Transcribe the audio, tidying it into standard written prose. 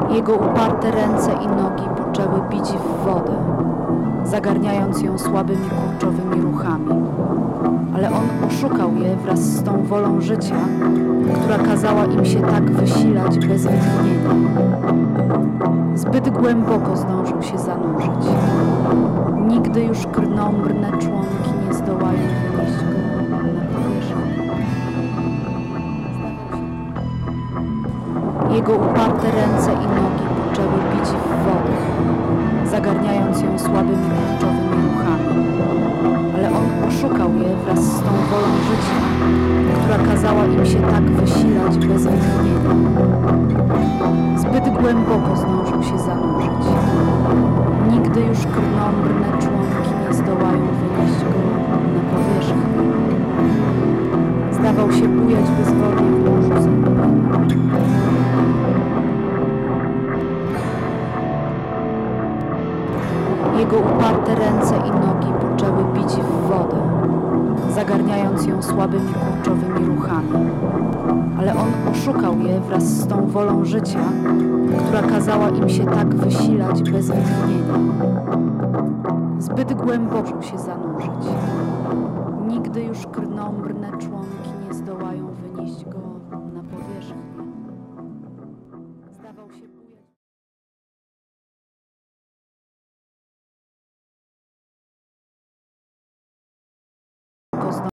Jego uparte ręce i nogi poczęły bić w wodę, zagarniając ją słabymi kurczowymi ruchami. Ale on oszukał je wraz z tą wolą życia, która kazała im się tak wysilać bez wytchnienia. Zbyt głęboko zdążył się zanurzyć. Nigdy już krnąbrne członki nie zdołają wynieść go na powierzchnię. Jego uparte ręce i nogi poczęły bić w wodę, zagarniając ją słabymi kurczowymi ruchami. Ale on oszukał je wraz z tą wolą życia, która kazała im się tak wysilać bez wytchnienia. Zbyt głęboko zdążył się zanurzyć. Nigdy już krnąbrne członki nie zdołają wynieść go na powierzchnię. Zdawał się bujać bezwolnie w morzu zębami. Jego uparte ręce i nogi poczęły bić w wodę, zagarniając ją słabymi kurczowymi ruchami. Ale on oszukał je wraz z tą wolą życia, która kazała im się tak wysilać bez wytchnienia. Zbyt głęboko się zanurzyć. Nigdy już krnąbrne członki nie zdołają wynieść go na powierzchnię. Zdawał się bujać.